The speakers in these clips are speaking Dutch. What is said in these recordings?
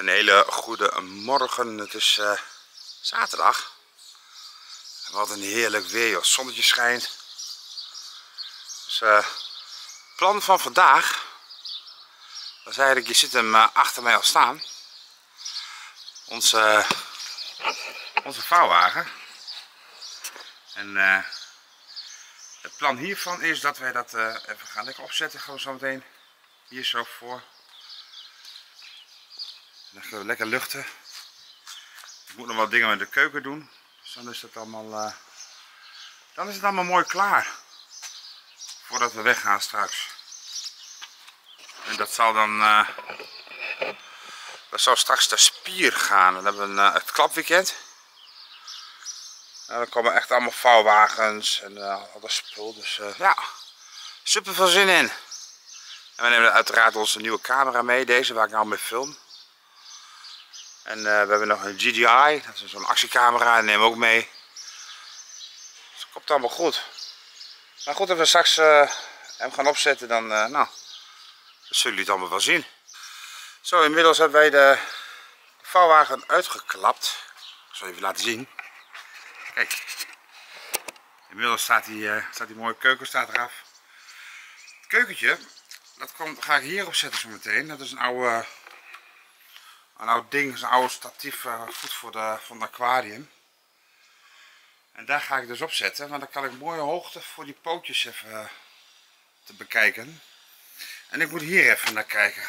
Een hele goede morgen. Het is zaterdag. Wat een heerlijk weer, joh. Het zonnetje schijnt. Dus plan van vandaag. Dat is eigenlijk, je ziet hem achter mij al staan. Onze vouwwagen. En het plan hiervan is dat wij dat even gaan lekker opzetten. Gaan we zo meteen hier zo voor. Dan gaan we lekker luchten. Ik moet nog wat dingen met de keuken doen. Dus dan is het allemaal, mooi klaar. Voordat we weggaan straks. En dat zal dan... dat zal straks de Spier gaan. Dan hebben we het klapweekend. En dan komen echt allemaal vouwwagens en al dat spul. Dus ja, super veel zin in. En we nemen uiteraard onze nieuwe camera mee. Deze waar ik nou mee film. En we hebben nog een GDI, dat is zo'n actiecamera, die nemen we ook mee. Dus het komt allemaal goed. Maar goed, als we straks hem gaan opzetten, dan zullen jullie het allemaal wel zien. Zo, inmiddels hebben wij de vouwwagen uitgeklapt. Ik zal even laten zien. Kijk, inmiddels staat die mooie keuken eraf. Het keukentje, dat ga ik hierop zetten zo meteen. Dat is een oud ding, een oude statief, goed voor het aquarium. En daar ga ik dus op zetten, want dan kan ik mooie hoogte voor die pootjes even te bekijken. En ik moet hier even naar kijken.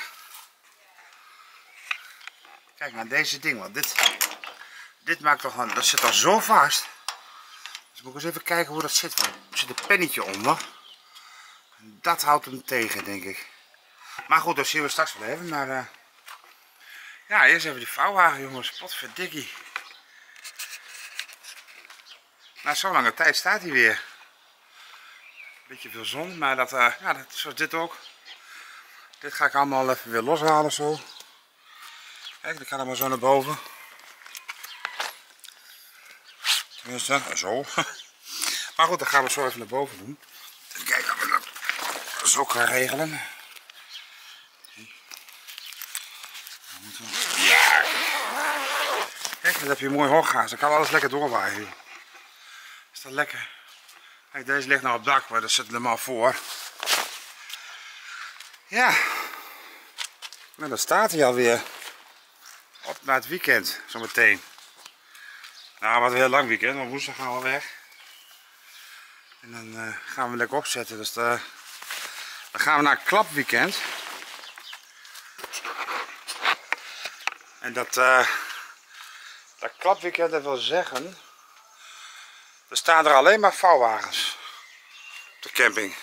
Kijk naar deze ding, want dit maakt toch een, dat zit al zo vast. Dus moet ik eens even kijken hoe dat zit. Want er zit een pennetje onder. En dat houdt hem tegen, denk ik. Maar goed, dat zien we straks wel even. Maar ja, eerst even die vouwwagen, jongens. Potverdikkie. Na zo'n lange tijd staat hij weer. Beetje veel zon, maar ja, zoals dit ook. Dit ga ik allemaal even weer loshalen zo. Kijk, dan kan hij maar zo naar boven. Tenminste, zo. Maar goed, dan gaan we zo even naar boven doen. Even kijken of we dat zo gaan regelen. Ja. Kijk, dan heb je een mooi hooggaas. Dan kan alles lekker doorwaaien. Is dat lekker? Kijk, deze ligt nou op het dak, maar daar zit helemaal voor. Ja. Nou, dan staat hij alweer. Op naar het weekend, zometeen. Nou, wat een heel lang weekend, want woensdag gaan we weg. En dan gaan we lekker opzetten. Dus dan gaan we naar het klapweekend. En dat klapweekend, dat wil zeggen, er staan er alleen maar vouwwagens op de camping.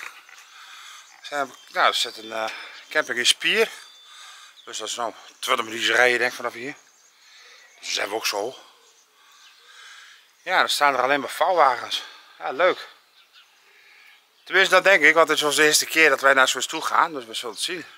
Er zit een camping in Spier. Dus dat is nou 20 minuten rijden, denk ik, vanaf hier. Dus dat zijn we ook zo. Ja, er staan er alleen maar vouwwagens. Ja, leuk. Tenminste, dat denk ik, want het is onze eerste keer dat wij naar zo'n toe gaan. Dus we zullen het zien.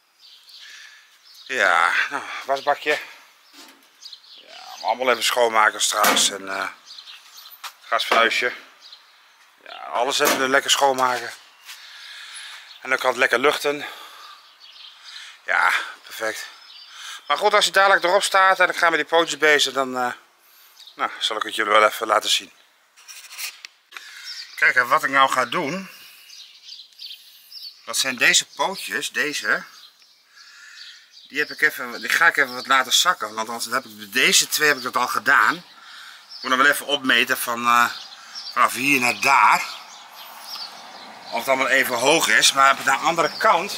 Ja, nou, wasbakje. Ja, allemaal even schoonmaken straks. En gasfornuisje. Ja, alles even lekker schoonmaken. En dan kan het lekker luchten. Ja, perfect. Maar goed, als hij dadelijk erop staat en ik ga met die pootjes bezig, dan zal ik het jullie wel even laten zien. Kijk, en wat ik nou ga doen, dat zijn deze pootjes, deze. Die ga ik even wat laten zakken, want anders heb ik deze twee heb ik dat al gedaan. Ik moet dan wel even opmeten vanaf hier naar daar. Of het allemaal even hoog is, maar aan de andere kant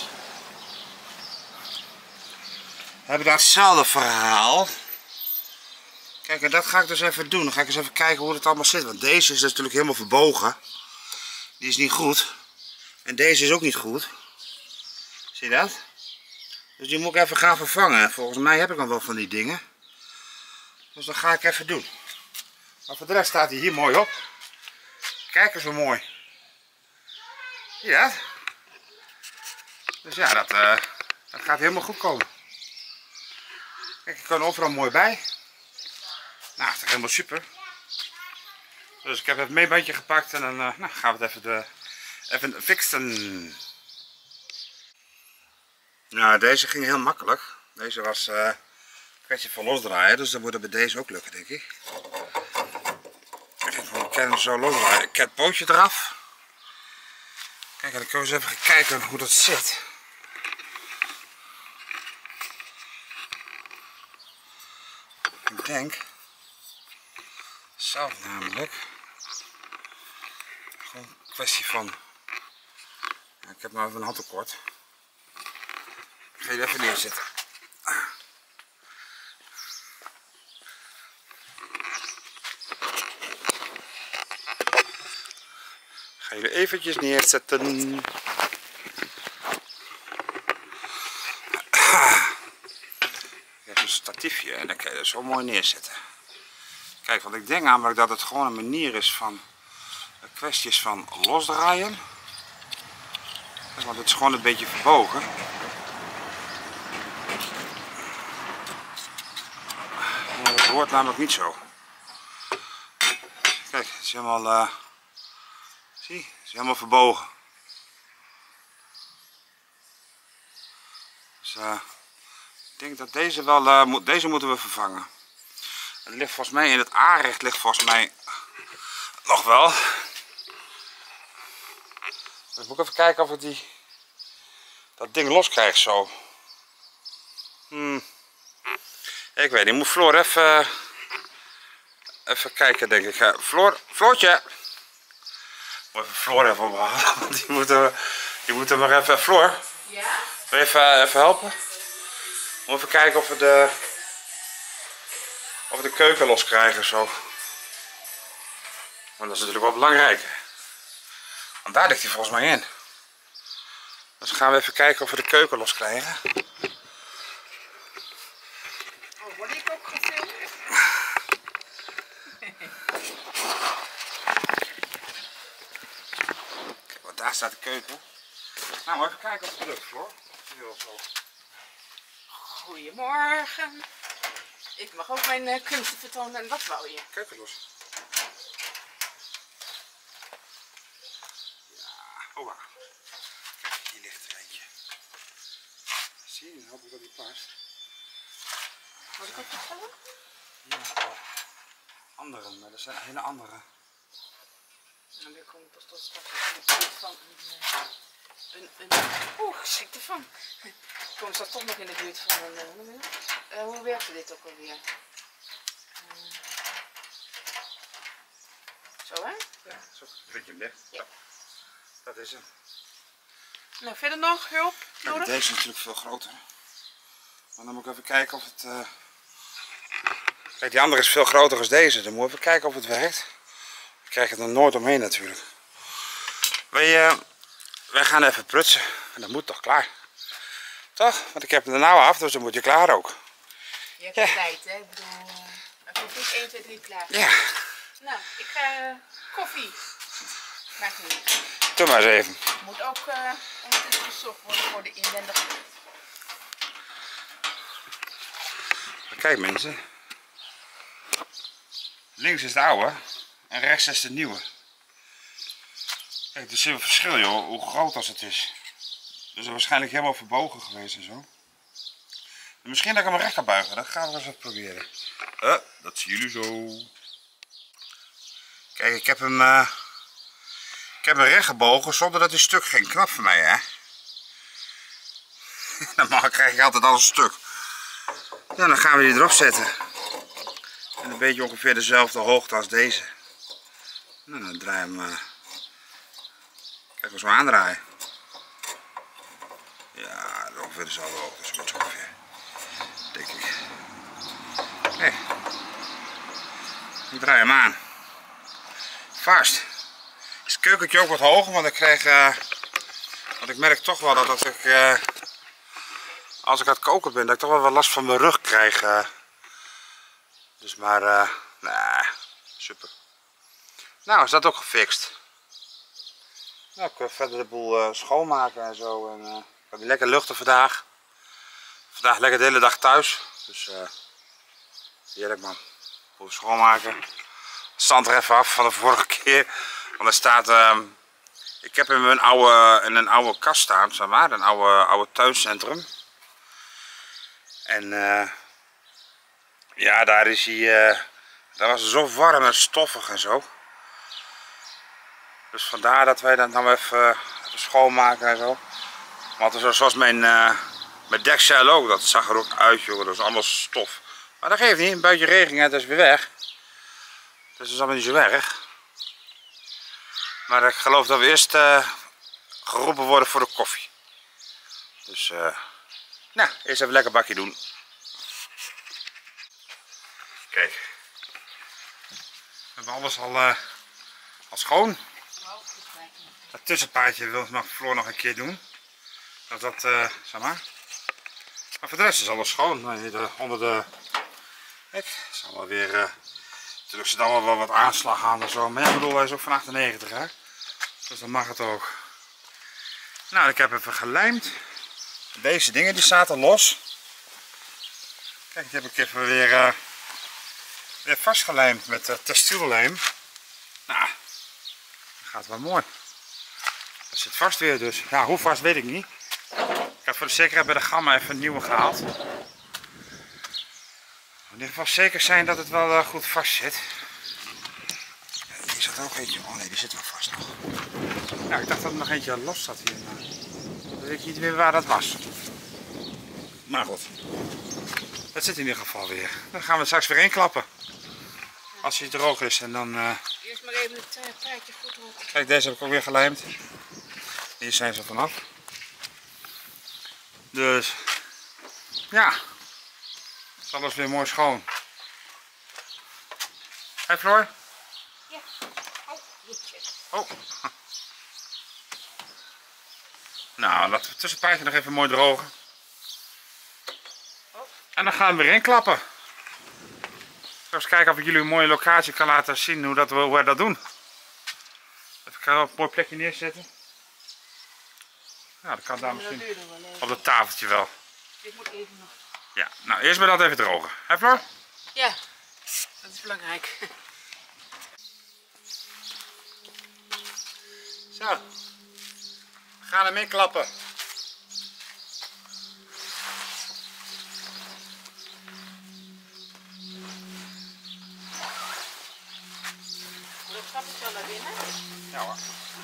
heb ik daar hetzelfde verhaal. Kijk, en dat ga ik dus even doen. Dan ga ik eens even kijken hoe het allemaal zit. Want deze is natuurlijk helemaal verbogen. Die is niet goed. En deze is ook niet goed. Zie je dat? Dus die moet ik even gaan vervangen. Volgens mij heb ik nog wel van die dingen. Dus dat ga ik even doen. Maar voor de rest staat hij hier mooi op. Kijk eens hoe mooi. Zie je dat? Dus ja, dat gaat helemaal goed komen. Kijk, ik kan er overal mooi bij. Nou, dat is helemaal super. Dus ik heb het meebandje gepakt en dan gaan we het even fixen. Nou, deze ging heel makkelijk. Deze was, kwestie van losdraaien, dus dat moet er bij deze ook lukken, denk ik. Ik kan hem zo losdraaien. Ik heb het pootje eraf. Kijk, en dan kunnen we eens even kijken hoe dat zit. Ik denk zelf namelijk gewoon een kwestie van. Ik heb nou even een handtekort. Ik ga je even neerzetten. Ik ga jullie eventjes neerzetten. Ik heb een statiefje en dan kan je er zo mooi neerzetten. Kijk, want ik denk namelijk dat het gewoon een manier is van kwesties van losdraaien. Want het is gewoon een beetje verbogen. Maar dat hoort namelijk niet zo. Kijk, het is helemaal, zie, het is helemaal verbogen. Dus ik denk dat deze wel, deze moeten we vervangen. Het ligt volgens mij in het aanrecht, ligt volgens mij nog wel. Dus moet ik even kijken of ik dat ding los krijg zo. Ik weet niet, moet Floor even kijken, denk ik. Floortje! Moet even Floor even ophalen, want die moet er maar even. Floor? Ja? Wil je even helpen? Moet even kijken of we de keuken los krijgen zo. Want dat is natuurlijk wel belangrijk. Want daar ligt hij volgens mij in. Dus gaan we even kijken of we de keuken los krijgen. Oh, word ik ook gefilmd? Kijk, want daar staat de keuken. Nou, maar even kijken of het lukt, Floor. Goedemorgen. Ik mag ook mijn kunsten vertonen en wat wou je? Keuken los. Ja, oh wacht. Kijk, hier ligt er eentje. Zie je, dan hoop ik dat die past. Moet ik ook vertellen? Hier nog wel andere, maar dat zijn hele andere. Nou, daar kom ik pas tot straks in de buurt van oeh, ik schrik ervan. Ik kom straks toch nog in de buurt van een, hoe werkte dit ook alweer? Zo hè? Ja, zo. Vind je hem dicht? Ja. Dat is hem. Nou, verder nog hulp Kijk, nodig? deze is natuurlijk veel groter. Maar dan moet ik even kijken of het... Kijk, die andere is veel groter dan deze. Dan moet ik even kijken of het werkt. Ik krijg het er nooit omheen natuurlijk. Wij gaan even prutsen. En dat moet toch klaar. Toch? Want ik heb hem er nou af, dus dan moet je klaar ook. Je hebt de tijd, hè? Ik bedoel, het hoeft niet 1, 2, 3 klaar. Ja. Nou, ik ga koffie. Maakt niet. Doe maar eens even. Moet ook ondertussen gezocht worden voor de inwendige. Kijk mensen. Links is de oude en rechts is de nieuwe. Kijk, er zit een verschil joh, hoe groot als het is. Dus het is waarschijnlijk helemaal verbogen geweest en zo. Misschien dat ik hem recht kan buigen, dat gaan we eens even proberen. Dat zien jullie zo. Kijk, ik heb hem recht gebogen zonder dat hij stuk ging. Knap voor mij hè. Normaal krijg ik altijd al een stuk. Ja, dan gaan we die erop zetten. En een beetje ongeveer dezelfde hoogte als deze. Nou, dan draai je hem. Kijk, we zo aandraaien. Ja, ongeveer dezelfde hoogte, zo ongeveer. Denk ik. Kijk. Ik draai hem aan. Vast. Is het keukentje ook wat hoger, want ik krijg. Want ik merk toch wel dat als ik aan het koken ben, dat ik toch wel wat last van mijn rug krijg. Dus maar, nee, super. Nou, is dat ook gefixt. Nou, ik kan verder de boel schoonmaken en zo. En ik heb lekker luchten vandaag. Vandaag lekker de hele dag thuis. Dus heerlijk man. Boel schoonmaken. Zand er even af van de vorige keer. Want er staat, ik heb hem in een oude kast staan, zeg maar. Een oude tuincentrum. En Ja, daar is hij. Daar was het zo warm en stoffig en zo. Dus vandaar dat wij dat nou even schoonmaken en zo. Want zoals mijn dekzeil ook, dat zag er ook uit, joh. Dat is allemaal stof. Maar dat geeft niet, een beetje regen en het is weer weg. Dus dat is allemaal niet zo erg. Maar ik geloof dat we eerst geroepen worden voor de koffie. Dus, nou, eerst even lekker bakje doen. Kijk. We hebben alles al schoon. Dat tussenpaadje wil nog Floor nog een keer doen. Dat, zeg maar. Maar voor de rest is alles schoon. Hier onder de... Kijk, het is allemaal weer... natuurlijk zit allemaal wel wat aanslag aan en zo. Maar ja, ik bedoel, hij is ook van 98, hè. Dus dan mag het ook. Nou, ik heb even gelijmd. Deze dingen die zaten los. Kijk, die heb ik even weer vastgelijmd met textiellijm. Nou, dat gaat wel mooi. Dat zit vast weer dus. Ja, hoe vast weet ik niet. Ik heb voor de zekerheid bij de Gamma even een nieuwe gehaald. In ieder geval zeker zijn dat het wel goed vast zit. Hier zat er ook eentje. Oh nee, die zit wel vast nog. Nou, ik dacht dat er nog eentje los zat hier. Maar dan weet ik niet meer waar dat was. Maar goed. Dat zit in ieder geval weer. Dan gaan we straks weer inklappen. Als hij droog is en dan... Eerst maar even het paardje goed rond. Kijk, deze heb ik ook weer gelijmd. Hier zijn ze vanaf. Dus... Ja. Is alles weer mooi schoon. Hé Floor? Ja. Oh, jeetje. Oh. Nou, laten we het tussenpaardje nog even mooi drogen. Oh. En dan gaan we weer inklappen. Eens kijken of ik jullie een mooie locatie kan laten zien hoe we dat doen. Even op een mooi plekje neerzetten. Ja, dat kan daar misschien op dat tafeltje wel. Ik moet even nog. Ja, nou eerst maar dat even drogen. Hè Floor? Ja, dat is belangrijk. Zo. We gaan hem inklappen. Dan stap ik zo naar binnen. Ja hoor.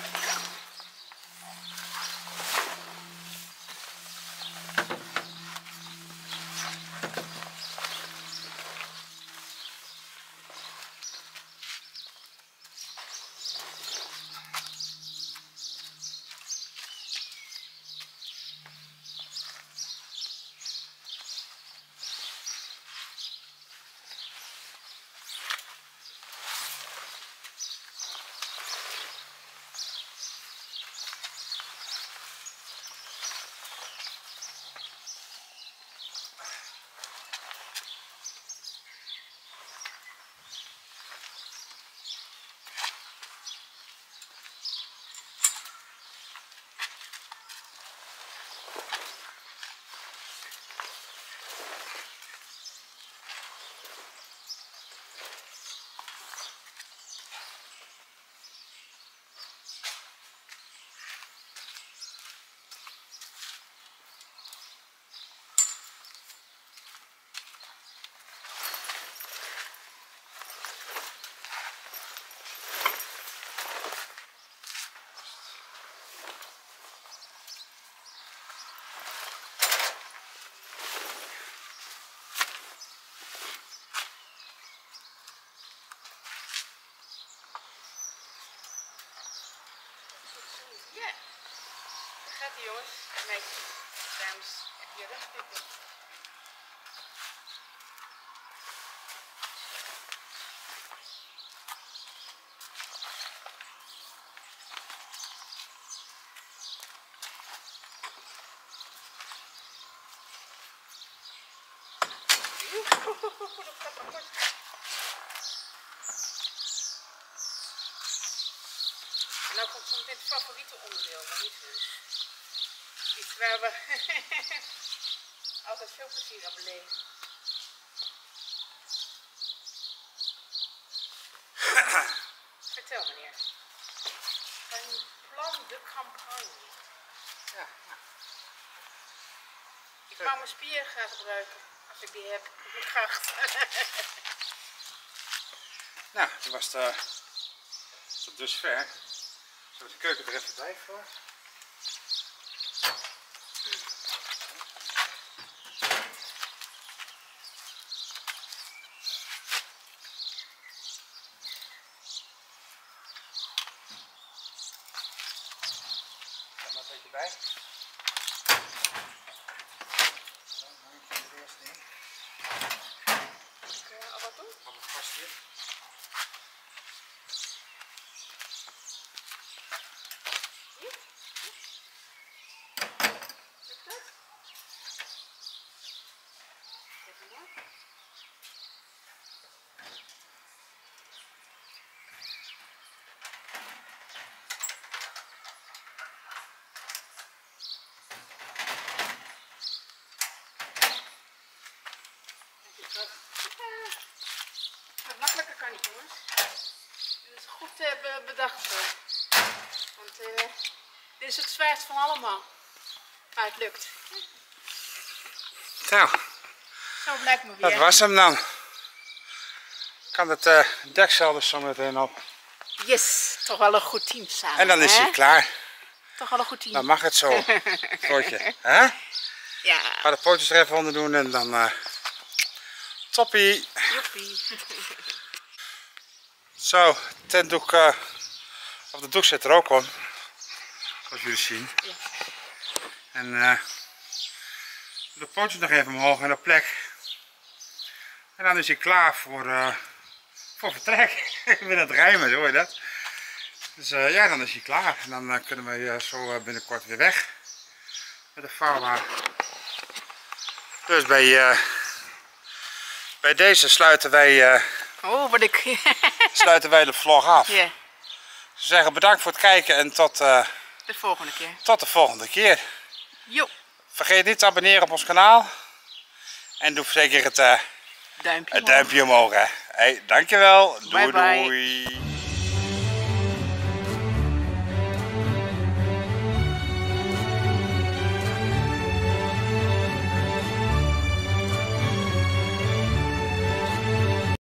Ja. Gaat ie jongens en meisjes, dames en heren. Dat gaat wel kort. En nou komt zometeen het favoriete onderdeel, maar niet dus. Iets waar we altijd veel plezier aan beleven. Vertel meneer. Een plan de campagne. Ja. Ik wou mijn spieren gaan gebruiken. als ik die heb. Op de gracht. Nou, toen was het tot dusver. Zullen we de keuken er even bij voor? Ga maar een beetje bij. Zo, dan gaan we er eerst in. Al wat doen? Allemaal vast hier. Wat makkelijker kan niet, jongens. Dit is goed bedacht. Want dit is het zwaarst van allemaal. Maar het lukt. Nou, Zo blijkt me dat weer. was hem dan. Kan het deksel dus zo meteen op. Yes, toch wel een goed team samen. En dan is hè? hij klaar. Toch wel een goed team. Dan mag het zo. Floortje. Hè? Ja. Ga de pootjes er even onder doen en dan toppie. Joepie. Zo, tentdoek of de doek zit er ook om. Zoals jullie zien. Ja. En de pootjes nog even omhoog en op plek. En dan is hij klaar voor vertrek. Ik ben aan het rijmen, hoor je dat? Dus ja, dan is hij klaar. En dan kunnen we zo binnenkort weer weg. Met de vouwwagen. Dus bij deze sluiten wij Oh, wat ik... de vlog af. Ja, Ze zeggen bedankt voor het kijken en tot de volgende keer. de volgende keer. Jo, Vergeet niet te abonneren op ons kanaal. En doe zeker het duimpje. duimpje omhoog. Hè. Hey, dankjewel. Doei Bye bye. doei.